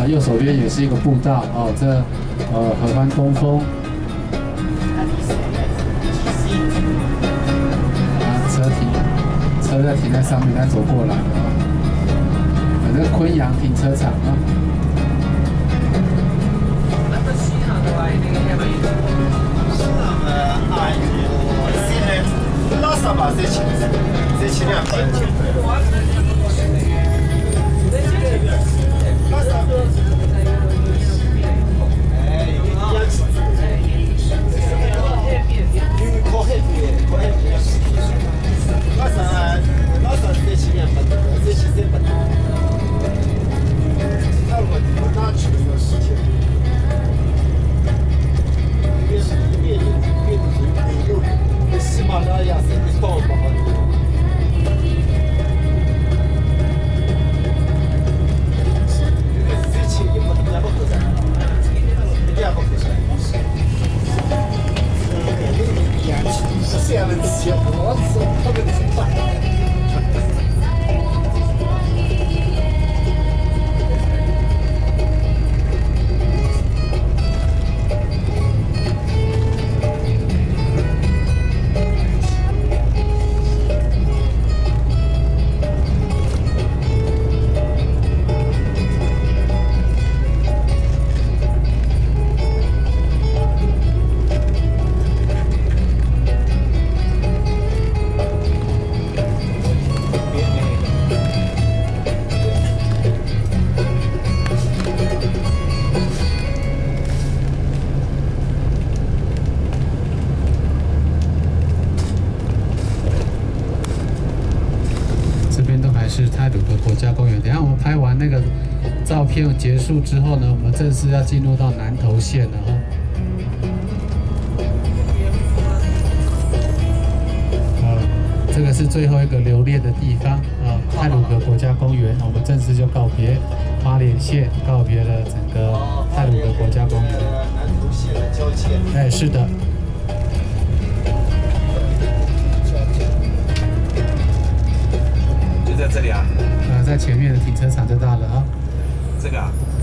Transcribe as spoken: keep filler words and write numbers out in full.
右手边也是一个步道哦，这呃合欢东风。啊，车停，车在停在上面，再走过来啊。反正昆阳停车场啊。 Lasaba seçim, seçim yapacak. Yeah. 是太鲁阁国家公园。等一下我们拍完那个照片结束之后呢，我们正式要进入到南投县了哈。呃，这个是最后一个留恋的地方啊，太鲁阁国家公园，我们正式就告别花莲县，告别了整个太鲁阁国家公园。 南投县的交界。 哎，是的。 在这里啊， 呃，在前面的停车场就到了啊。 这个啊。